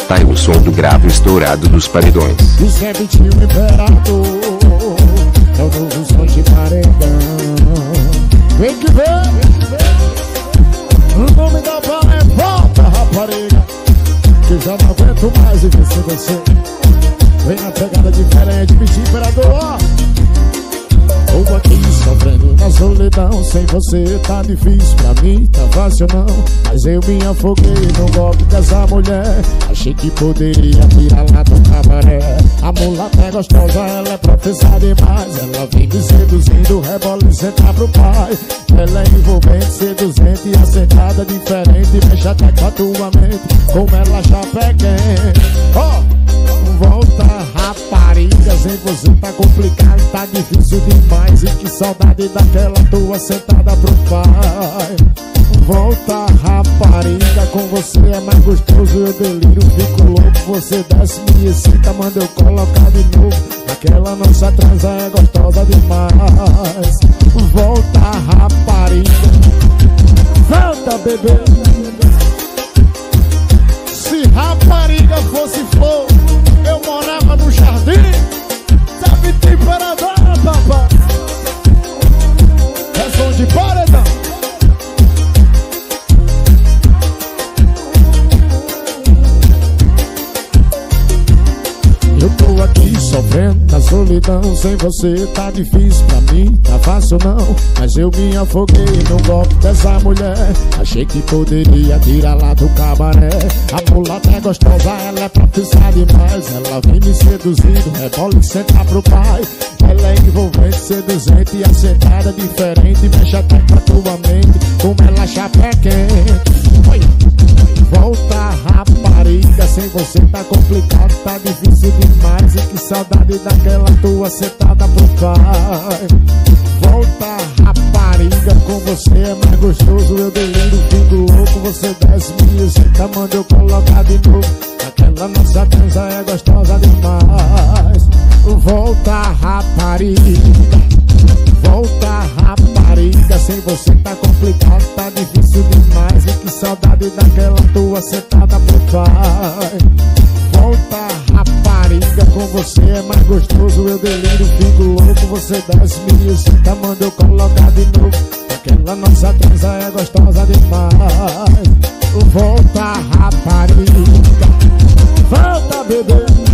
Freestyle, o som do grave estourado dos paredões. O Zé Vitinho Imperador é o novo som de paredão. Vem que vem. O nome da bala é Volta, Rapariga, que já não aguento mais ver você. Vem na pegada diferente, Vitinho Imperador, ó. Tô aqui sofrendo na solidão, sem você tá difícil, pra mim tá fácil não. Mas eu me afoguei no golpe dessa mulher. Achei que poderia tirar lá do cabaré. A mulata é gostosa, ela é professada demais. Ela vem me seduzindo, rebola e senta pro pai. Ela é envolvente, seduzente e assentada diferente. Mexe até com a tua mente, como ela já peguei. Ó, volta rapariga, sem você tá complicado, tá difícil demais. E que saudade daquela tua sentada pro pai. Volta rapariga, com você é mais gostoso, eu deliro, fico louco. Você desce, me excita, manda eu colocar de novo. Aquela nossa transa é gostosa demais. Volta rapariga, volta bebê. Se rapariga fosse flor, eu morava no jardim. Sabe temperadora, papai. É som de paredão. Eu tô aqui sofrendo na solidão, sem você tá difícil, pra mim tá fácil não. Mas eu me afoguei no golpe dessa mulher. Achei que poderia tirar lá do cabaré. A mulata é gostosa, ela é profissional demais. Ela vem me seduzindo, rebola e senta pro pai. Ela é envolvente, seduzente e assentada diferente. Mexe até com a tua mente, como ela chapé quente. Volta rapariga, sem você tá complicado, tá difícil demais. E que saudade daquela tua sentada pro pai. Volta rapariga, com você é mais gostoso, eu deliro, fico louco. Você desce, me excita, manda eu colocar de novo. Aquela nossa dança é gostosa demais. Volta rapariga, volta rapariga, sem você tá complicado, tá difícil demais. E que saudade daquela tua sentada pro pai. Volta rapariga, com você é mais gostoso, eu deliro, fico louco. Você desce, me excita, manda eu colocar de novo. Aquela nossa transa é gostosa demais. Volta rapariga, volta bebê.